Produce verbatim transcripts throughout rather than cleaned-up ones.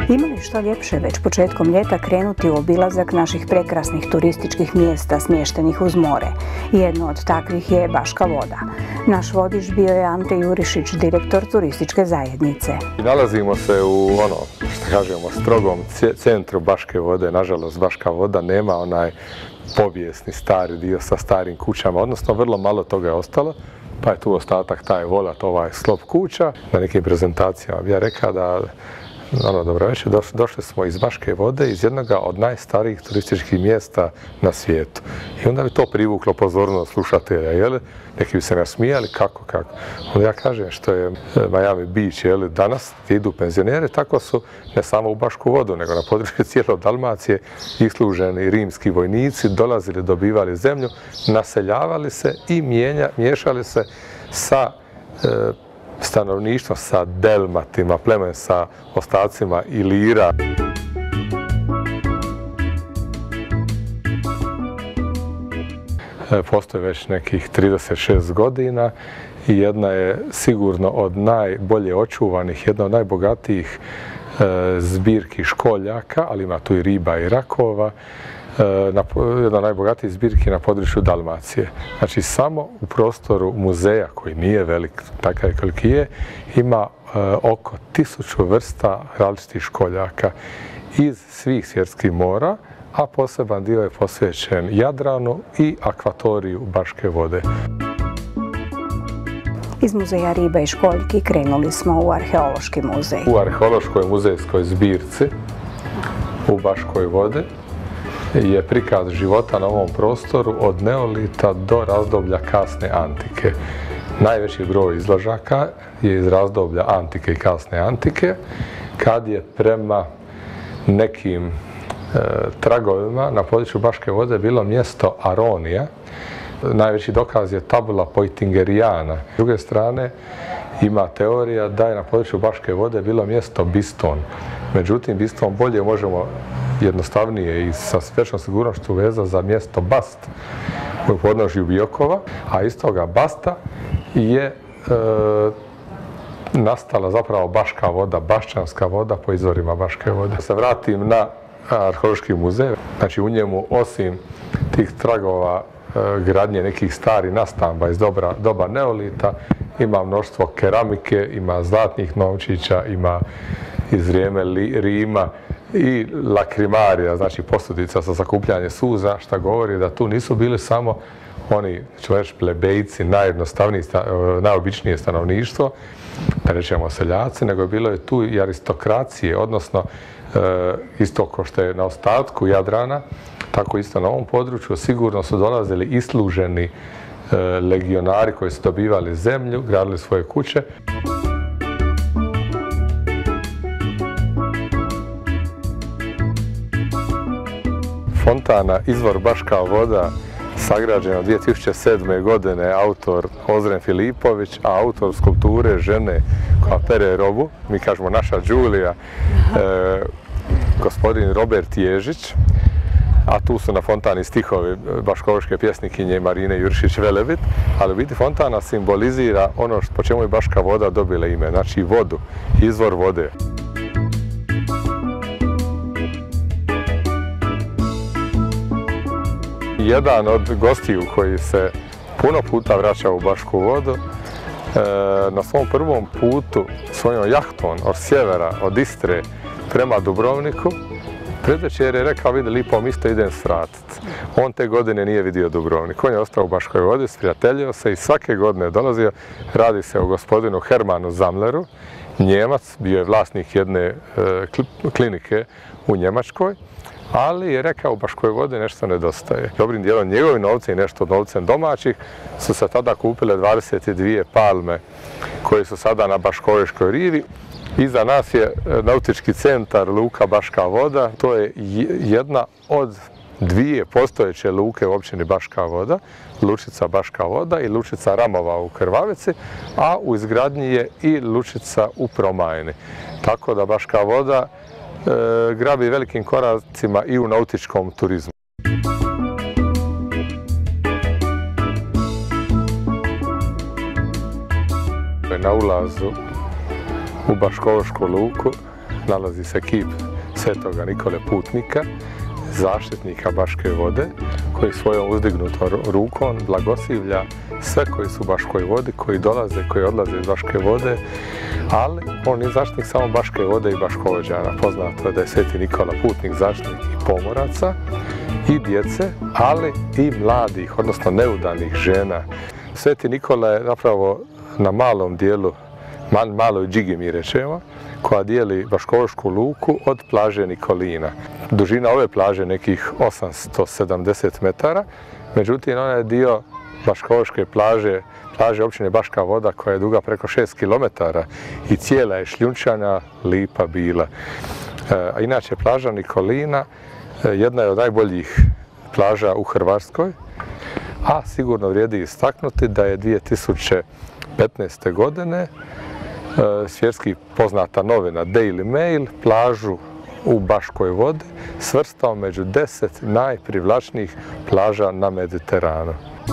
Ima li što ljepše već početkom ljeta krenuti u obilazak naših prekrasnih turističkih mjesta smještenih uz more? Jedno od takvih je Baška Voda. Naš vodič bio je Ante Jurišić, direktor turističke zajednice. Nalazimo se u ono, što kažemo, strogom centru Baške Vode. Nažalost, Baška Voda nema onaj povijesni stari dio sa starim kućama, odnosno vrlo malo toga je ostalo. Pa je tu ostatak taj volat, ovaj sklop kuća. Na nekim prezentacijama bi ja rekao da, ono, dobro večer, došli smo iz Baške Vode, iz jednog od najstarijih turističkih mjesta na svijetu. I onda bi to privuklo pozornost slušatelja, jel? Neki bi se nasmijali, kako, kako. Onda ja kažem što je Miami Beach, jel? Danas gdje idu penzioneri, tako su ne samo u Bašku Vodu, nego na području cijelo Dalmacije isluženi rimski vojnici, dolazili, dobivali zemlju, naseljavali se i mijenja, miješali se sa e, stanovništvom, sa delmatima, plemen sa ostacima Ilira. Postoji već nekih trideset šest godina i jedna je sigurno od najbolje očuvanih, jedna od najbogatijih e, zbirki školjaka, ali ima tu i riba i rakova, e, na, jedna od najbogatijih zbirki na području Dalmacije. Znači, samo u prostoru muzeja, koji nije velik, takav koliki je, ima e, oko tisuću vrsta različitih školjaka iz svih svjetskih mora, a poseban dio je posvećen Jadranu i akvatoriju Baške Vode. Iz muzeja riba i školjki krenuli smo u arheološki muzej. U arheološkoj muzejskoj zbirci u Baškoj Vodi je prikaz života na ovom prostoru od neolita do razdoblja kasne antike. Najveći broj izložaka je iz razdoblja antike i kasne antike, kad je prema nekim tragovima na području Baške Vode bilo mjesto Aronija. Najveći dokaz je tabula Poitingerijana. S druge strane, ima teorija da je na području Baške Vode bilo mjesto Biston. Međutim, Biston bolje možemo jednostavnije i sa većom sigurnošću veza za mjesto Bast u podnožju Biokova, a iz toga Basta je e, nastala zapravo Baška Voda, Baščanska voda po izvorima Baške Vode. Da se vratim na arheološki muzej. Znači, u njemu, osim tih tragova e, gradnje nekih starih nastamba iz dobra, doba neolita, ima mnoštvo keramike, ima zlatnih novčića, ima iz vrijeme li, Rima i lakrimarija, znači posudica za sakupljanje suza, što govori da tu nisu bili samo oni, ću reći, plebejci, najjednostavnije, najobičnije stanovništvo, da rećemo seljaci, nego je bilo je tu i aristokracije, odnosno E, isto kao što je na ostatku Jadrana, tako isto na ovom području sigurno su dolazili isluženi e, legionari koji su dobivali zemlju, gradili svoje kuće. Fontana izvor Baška Voda, sagrađena dvije tisuće sedme. godine, autor Ozren Filipović, a autor skulpture žene koja pere robu, mi kažemo naša Đulija, e, gospodin Robert Ježić, a tu su na fontani stihovi baškovačke pjesnikinje Marine Jurišić-Velebit, ali u biti fontana simbolizira ono po čemu je Baška Voda dobila ime, znači vodu, izvor vode. Jedan od gostiju koji se puno puta vraća u Bašku Vodu, na svom prvom putu svojom jahtom od sjevera, od Istre prema Dubrovniku, predvečer je rekao, vidi, lipo isto idem svratiti. On te godine nije vidio Dubrovnik. On je ostao u Baškoj Vodi, sprijateljio se i svake godine dolazio. Radi se o gospodinu Hermanu Zamleru, Njemac, bio je vlasnik jedne e, klinike u Njemačkoj, ali je rekao u Baškoj Vodi nešto nedostaje. Dobrim dijelom njegovi novci i nešto novcem domaćih su se tada kupile dvadeset dvije palme koje su sada na Baškovačkoj rivi. Iza nas je nautički centar Luka Baška Voda. To je jedna od dvije postojeće luke u općini Baška Voda, lučica Baška Voda i lučica Ramova u Krvavici, a u izgradnji je i lučica u Promajni. Tako da Baška Voda e, grabi velikim koracima i u nautičkom turizmu. Na ulazu u Baškovačku luku nalazi se kip Svetoga Nikole Putnika, zaštitnika Baške Vode, koji svojom uzdignutom rukom blagoslivlja sve koji su u Baškoj Vodi, koji dolaze, koji odlaze iz Baške Vode, ali on je zaštitnik samo Baške Vode i Baškovođana. Poznato je da je Sveti Nikola Putnik zaštitnik i pomoraca i djece, ali i mladih, odnosno neudanih žena. Sveti Nikola je zapravo na malom dijelu, mal, maloj džigi mi rečemo, koja dijeli Baškovošku luku od plaže Nikolina. Dužina ove plaže je nekih osamsto sedamdeset metara, međutim ona je dio Baškovoške plaže, plaže općine Baška Voda, koja je duga preko šest kilometara i cijela je šljunčana, lipa bila. A inače plaža Nikolina jedna je od najboljih plaža u Hrvatskoj, a sigurno vrijedi istaknuti da je dvije tisuće petnaeste. godine svjetski poznata novina Daily Mail plažu u Baškoj Vodi svrstao među deset najprivlačnijih plaža na Mediteranu.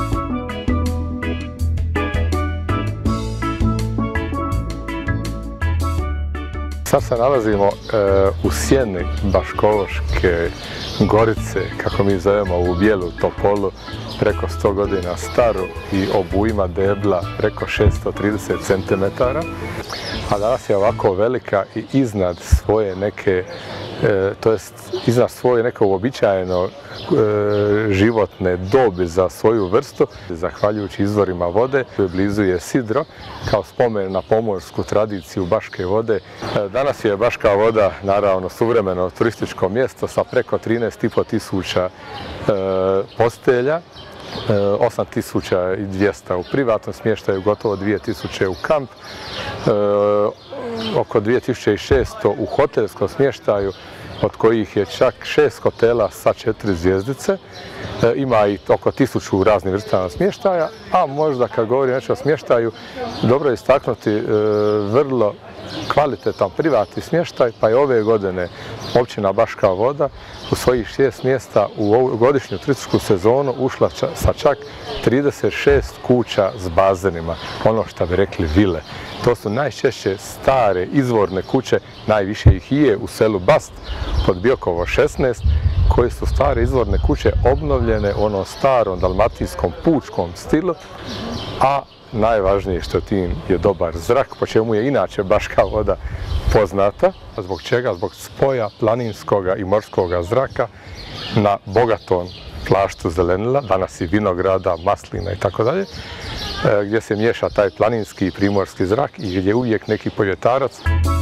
Sad se nalazimo e, u sjeni Baškovoške gorice, kako mi zovemo ovu bijelu topolu, preko sto godina staru i obujma debla preko šesto trideset centimetara. A danas je ovako velika i iznad svoje neke, e, to jest iznad svoje neke uobičajeno e, životne dobi za svoju vrstu, zahvaljujući izvorima vode. Blizu je sidro, kao spomen na pomorsku tradiciju Baške Vode. E, danas je Baška Voda, naravno, suvremeno turističko mjesto sa preko trinaest i pol tisuća e, postelja, osam tisuća dvjesto u privatnom smještaju, gotovo dvije tisuće u kamp, e, oko dvije tisuće šesto u hotelskom smještaju, od kojih je čak šest hotela sa četiri zvjezdice. E, ima i oko tisuću raznih vrstama smještaja, a možda kad govorim nešto o smještaju, dobro je istaknuti e, vrlo kvalitetan privatni smještaj, pa je ove godine općina Baška Voda u svojih šest mjesta u ovu godišnju turističku sezonu ušla ča, sa čak trideset šest kuća s bazenima, ono što bi rekli vile. To su najčešće stare izvorne kuće, najviše ih i je u selu Bast pod Biokovo šesnaest, koje su stare izvorne kuće obnovljene u onom starom dalmatinskom pučkom stilu, a najvažnije što tim je dobar zrak, po čemu je inače Baška Voda poznata. Zbog čega? Zbog spoja planinskoga i morskoga zraka na bogatom plaštu zelenila, danas i vinograda, maslina i tako dalje, gdje se miješa taj planinski i primorski zrak i gdje je uvijek neki povjetarac.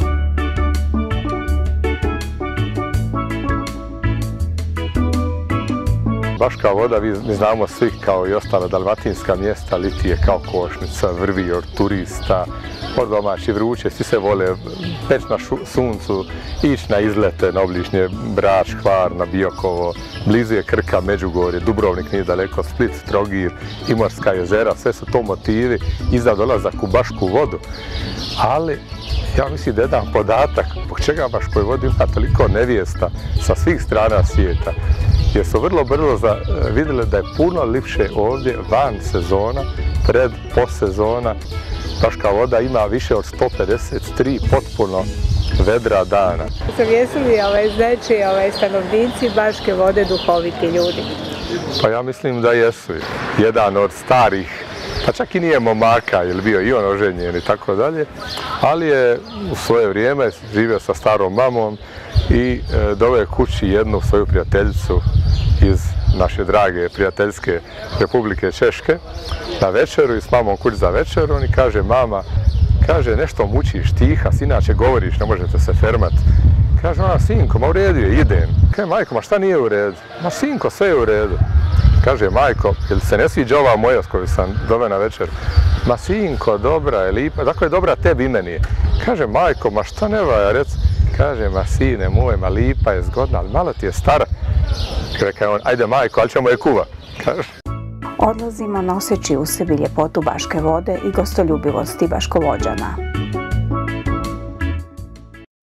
Baška Voda, mi znamo svi kao i ostala dalmatinska mjesta, liti je kao košnica, vrvi od turista, od domaći vruće, svi se vole peći na suncu, ići na izlete na obližnje Brač, Hvar, na Biokovo, blizu je Krka, Međugorje, Dubrovnik nije daleko, Split, Trogir, Imorska jezera, sve su to motivi i za dolazak u Bašku Vodu. Ali ja mislim da je jedan podatak zbog čega Baškoj Vodi ima toliko nevijesta sa svih strana svijeta, jer su vrlo brzo vidjeli da je puno lipše ovdje van sezona, pred, postsezona. Baška Voda ima više od sto pedeset tri potpuno vedra dana. Jesu li ovaj, znači, ovaj, stanovnici Baške Vode duhoviti ljudi? Pa ja mislim da jesu. Jedan od starih, pa čak i nije momaka, jer bio i on oženjen i tako dalje, ali je u svoje vrijeme živio sa starom mamom i e, doveo kući jednu svoju prijateljicu iz naše drage prijateljske Republike Češke na večeru i s mamom kući za večeru. On i kaže, mama, kaže, nešto mučiš, tiha, inače govoriš, ne možete se fermat. Kaže ona, sinko, ma u redu je, idem. Kaže, majko, ma šta nije u redu? Ma sinko, sve je u redu. Kaže, majko, jel se ne sviđa ova moja s koju sam doveo na večer? Ma sinko, dobra je, lipa, dakle je dobra tebi i meni. Kaže, majko, ma šta ne valja, rec? Kaže, ma sine moj, ma lipa je, zgodna, ali malo ti je stara. Kaže on, ajde majko, ali ćemo je kuva. Kaže. Odlazimo noseći u sebi ljepotu Baške Vode i gostoljubivosti Baškovođana.